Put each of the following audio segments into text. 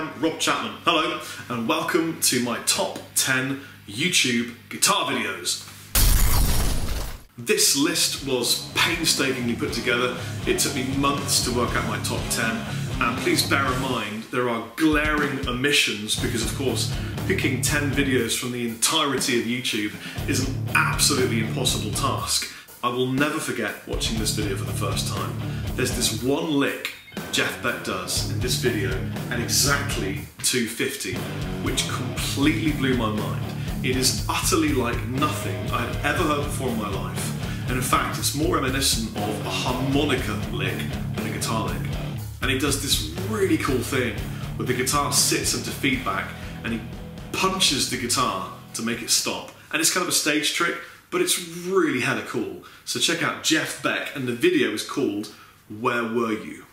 am Rob Chapman. Hello, and welcome to my top 10 YouTube guitar videos. This list was painstakingly put together. It took me months to work out my top 10, and please bear in mind there are glaring omissions because, of course, picking 10 videos from the entirety of YouTube is an absolutely impossible task. I will never forget watching this video for the first time. There's this one lick Jeff Beck does in this video at exactly 250, which completely blew my mind. It is utterly like nothing I had ever heard before in my life, and in fact it's more reminiscent of a harmonica lick than a guitar lick. And he does this really cool thing where the guitar sits into feedback and he punches the guitar to make it stop. And it's kind of a stage trick, but it's really hella cool. So check out Jeff Beck, and the video is called Where Were You?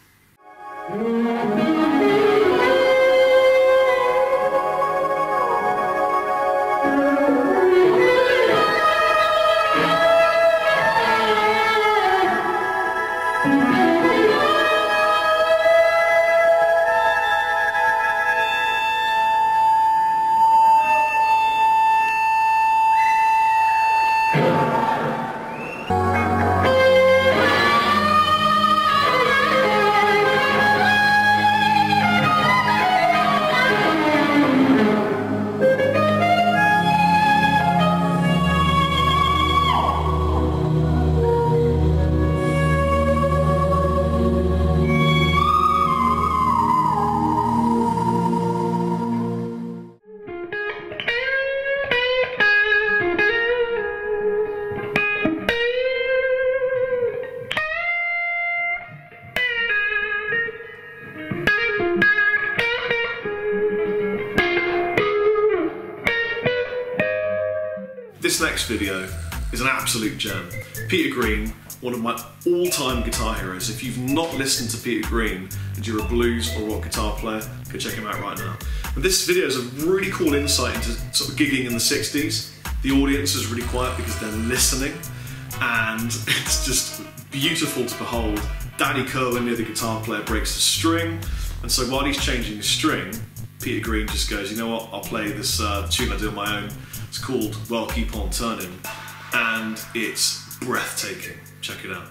This next video is an absolute gem. Peter Green, one of my all-time guitar heroes. If you've not listened to Peter Green and you're a blues or rock guitar player, go check him out right now. And this video is a really cool insight into sort of gigging in the 60s. The audience is really quiet because they're listening, and it's just beautiful to behold. Danny Kerwin, the guitar player, breaks the string, and so while he's changing the string, Peter Green just goes, you know what, I'll play this tune I did on my own. It's called Well Keep On Turning, and it's breathtaking. Check it out.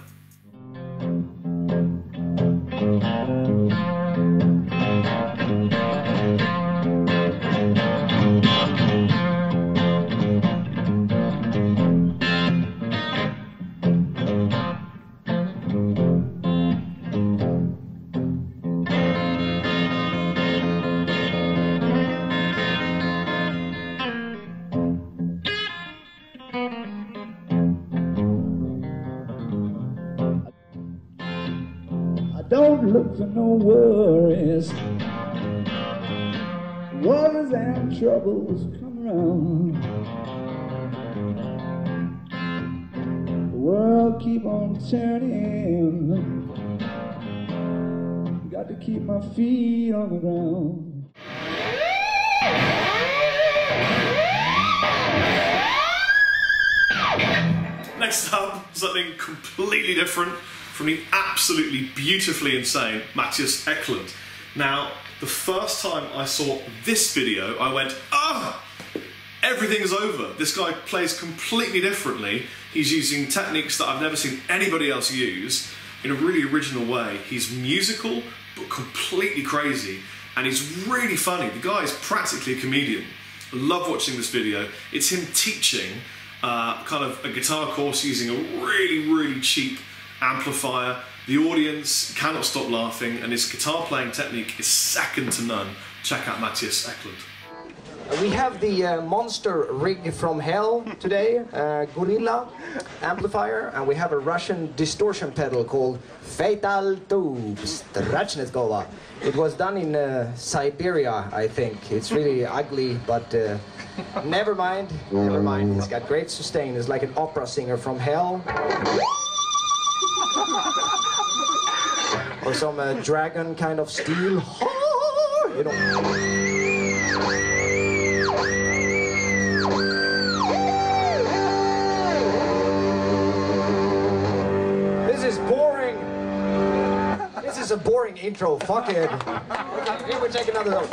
Don't look for no worries. Worries and troubles come around. The world keep on turning. Got to keep my feet on the ground. Next up, something completely different from the absolutely beautifully insane Matthias Eklund. Now, the first time I saw this video, I went, ah, everything's over. This guy plays completely differently. He's using techniques that I've never seen anybody else use in a really original way. He's musical, but completely crazy, and he's really funny. The guy is practically a comedian. I love watching this video. It's him teaching kind of a guitar course using a really cheap amplifier. The audience cannot stop laughing, and his guitar playing technique is second to none. Check out Matthias Eklund. We have the monster rig from hell today, gorilla amplifier, and we have a Russian distortion pedal called Fatal Tubes. It was done in Siberia, I think. It's really ugly, but never mind. It's got great sustain. It's like an opera singer from hell. Or some dragon kind of steel. You know. This is boring. This is a boring intro. Fuck it. Okay, we take another note.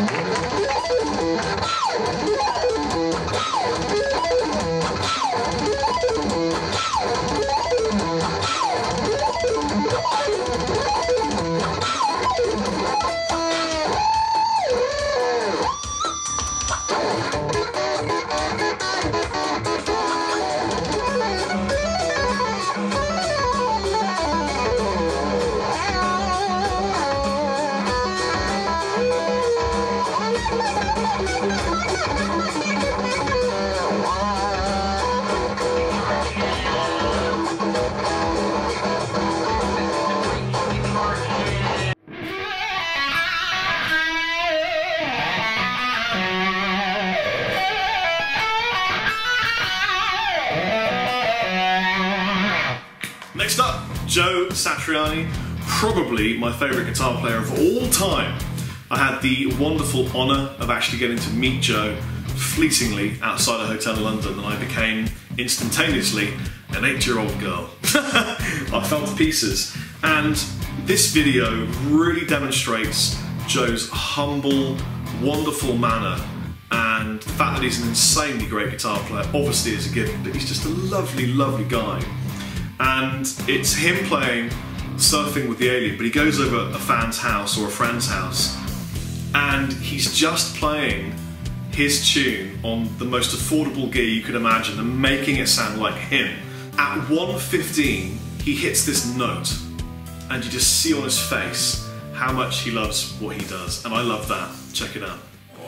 Next up, Joe Satriani, probably my favourite guitar player of all time. I had the wonderful honour of actually getting to meet Joe fleetingly outside a hotel in London, and I became instantaneously an 8-year-old girl. I fell to pieces, and this video really demonstrates Joe's humble, wonderful manner, and the fact that he's an insanely great guitar player obviously is a given, but he's just a lovely, lovely guy. And it's him playing Surfing with the Alien, but he goes over a fan's house or a friend's house, and he's just playing his tune on the most affordable gear you could imagine and making it sound like him. At 1:15, he hits this note, and you just see on his face how much he loves what he does, and I love that. Check it out.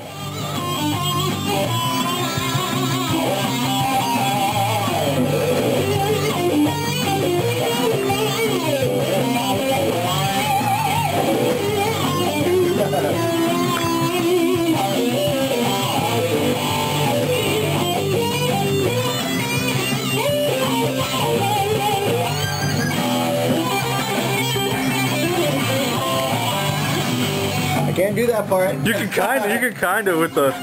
Can't do that part. You can kind of with the.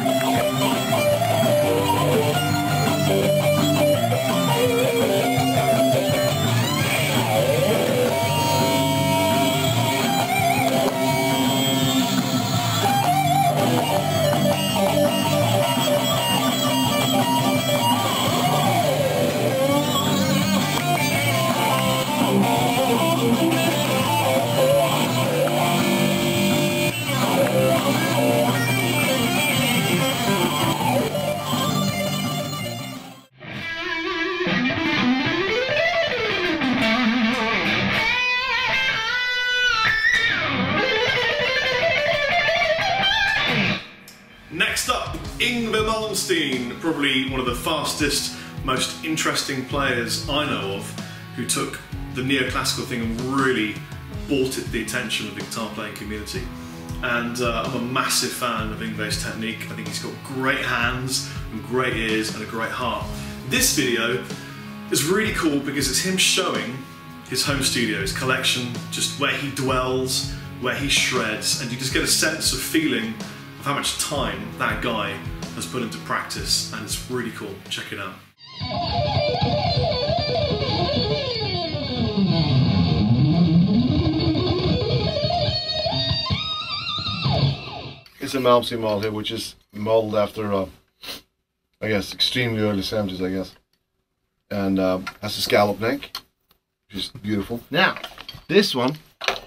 Next up, probably one of the fastest, most interesting players I know of, who took the neoclassical thing and really bought it the attention of the guitar playing community. And I'm a massive fan of Yngwie's technique. I think he's got great hands and great ears and a great heart. This video is really cool because it's him showing his home studio, his collection, just where he dwells, where he shreds, and you just get a sense of feeling of how much time that guy has put into practice, and it's really cool. Check it out. It's a Malmsey model here, which is modeled after, I guess, extremely early 70s, I guess. And has a scallop neck, which is beautiful. Now, this one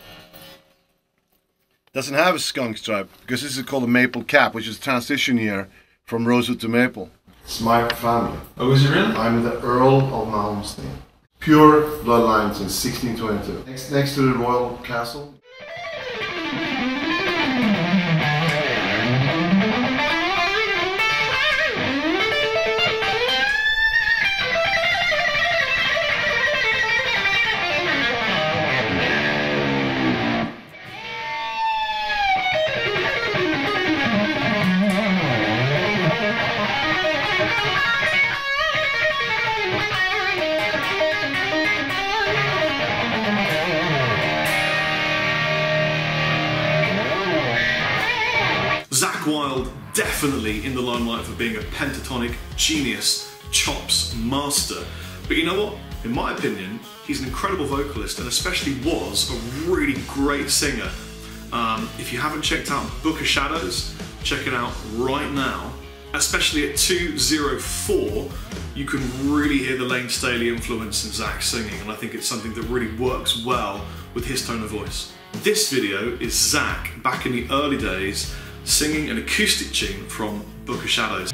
doesn't have a skunk stripe, because this is called a maple cap, which is a transition year from rosewood to maple. It's my family. Oh, is it really? I'm the Earl of Malmsey. Pure bloodline since 1622. Next to the royal castle. Definitely in the limelight for being a pentatonic genius, chops master. But you know what? In my opinion, he's an incredible vocalist and especially was a really great singer. If you haven't checked out Book of Shadows, check it out right now. Especially at 2:04, you can really hear the Lane Staley influence in Zach's singing, and I think it's something that really works well with his tone of voice. This video is Zach back in the early days singing an acoustic tune from Book of Shadows.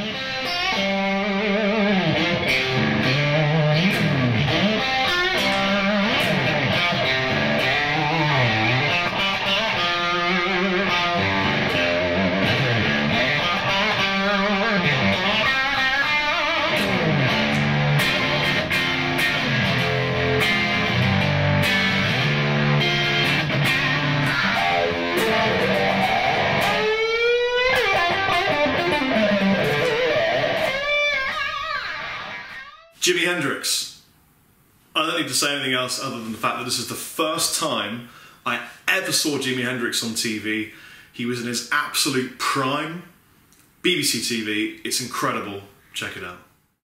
Jimi Hendrix. I don't need to say anything else other than the fact that this is the first time I ever saw Jimi Hendrix on TV. He was in his absolute prime. BBC TV, it's incredible. Check it out.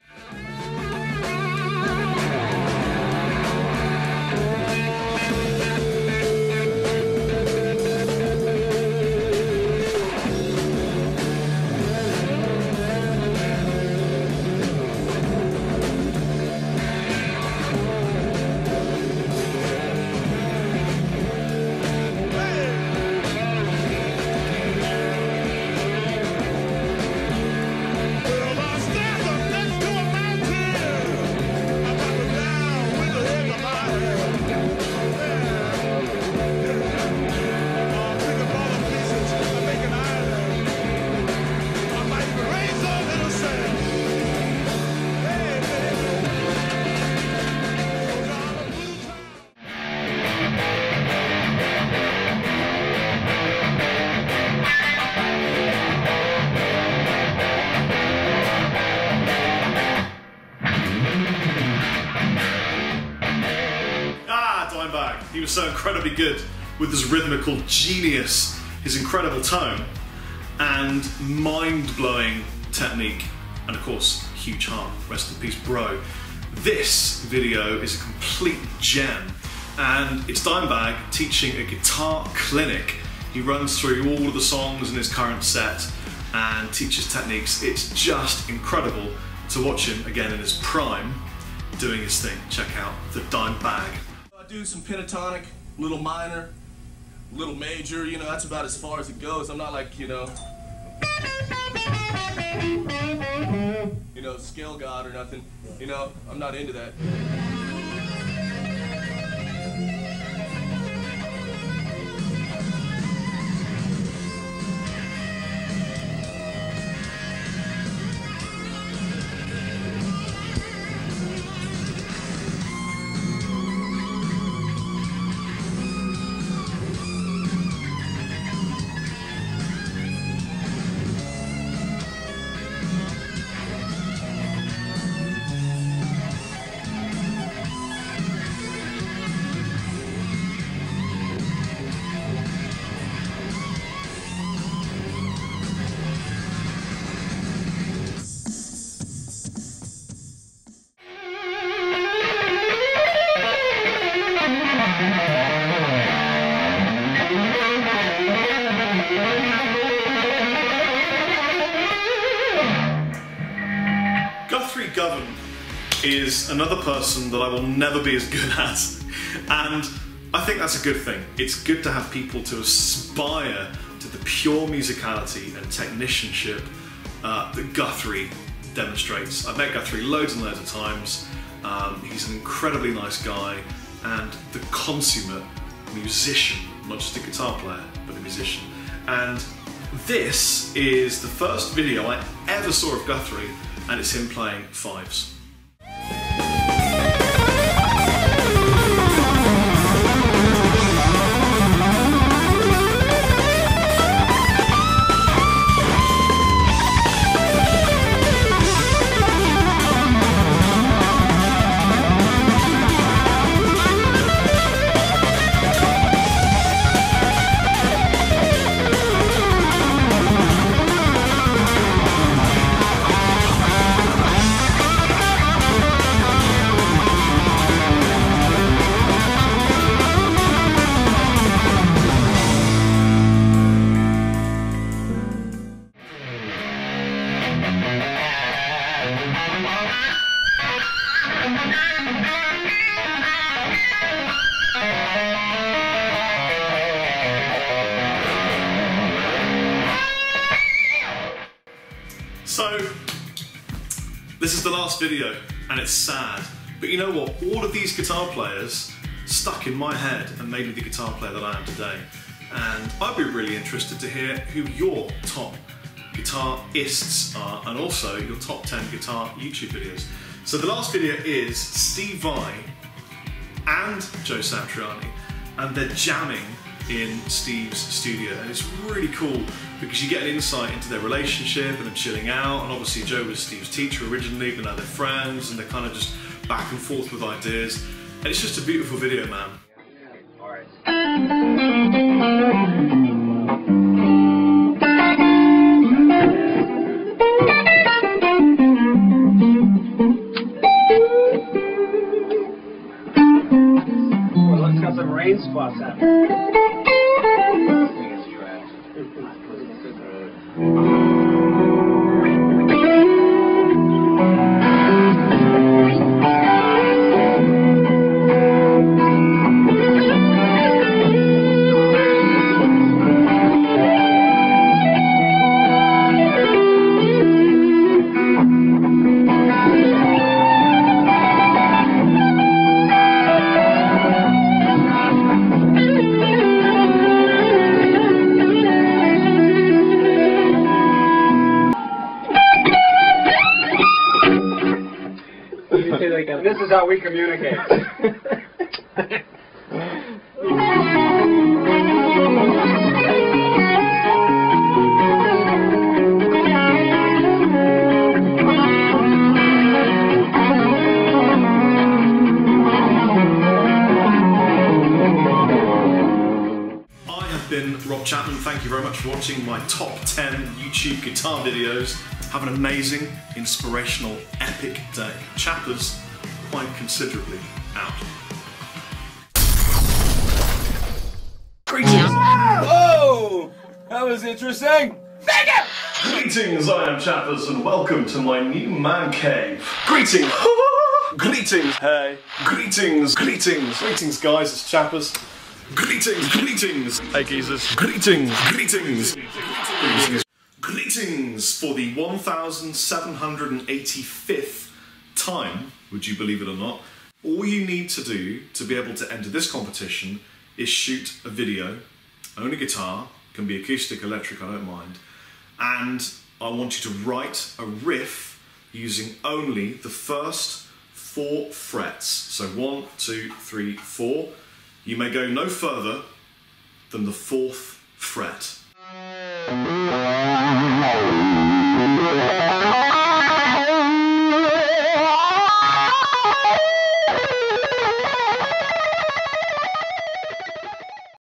He was so incredibly good with his rhythmical genius, his incredible tone, and mind-blowing technique, and of course, huge heart. Rest in peace, bro. This video is a complete gem, and it's Dimebag teaching a guitar clinic. He runs through all of the songs in his current set and teaches techniques. It's just incredible to watch him again in his prime doing his thing. Check out the Dimebag. I do some pentatonic, little minor, little major, you know, that's about as far as it goes. I'm not like, you know, scale god or nothing. You know, I'm not into that. Is another person that I will never be as good as, and I think that's a good thing. It's good to have people to aspire to the pure musicality and technicianship that Guthrie demonstrates. I've met Guthrie loads and loads of times. He's an incredibly nice guy and the consummate musician, not just a guitar player, but a musician. And this is the first video I ever saw of Guthrie, and it's him playing fives. So, this is the last video, and it's sad. But you know what? All of these guitar players stuck in my head and made me the guitar player that I am today. And I'd be really interested to hear who your top guitarists are, and also your top 10 guitar YouTube videos. So the last video is Steve Vai and Joe Satriani, and they're jamming in Steve's studio, and it's really cool because you get an insight into their relationship and them chilling out. And obviously Joe was Steve's teacher originally, but now they're friends and they're kind of just back and forth with ideas, and it's just a beautiful video, man. Well, it's got some rain spots happening. This is how we communicate. I have been Rob Chapman. Thank you very much for watching my top 10 YouTube guitar videos. Have an amazing, inspirational, epic day. Chappers, quite considerably out. Greetings! Whoa! That was interesting! Thank you! Greetings, I am Chappers, and welcome to my new man cave. Greetings! Greetings! Hey. Greetings! Greetings! Greetings, guys, it's Chappers. Greetings! Greetings! Hey, geezers. Greetings! Greetings! Greetings for the 1785th time, would you believe it or not. All you need to do to be able to enter this competition is shoot a video, own a guitar, can be acoustic, electric, I don't mind, and I want you to write a riff using only the first 4 frets. So 1, 2, 3, 4. You may go no further than the 4th fret.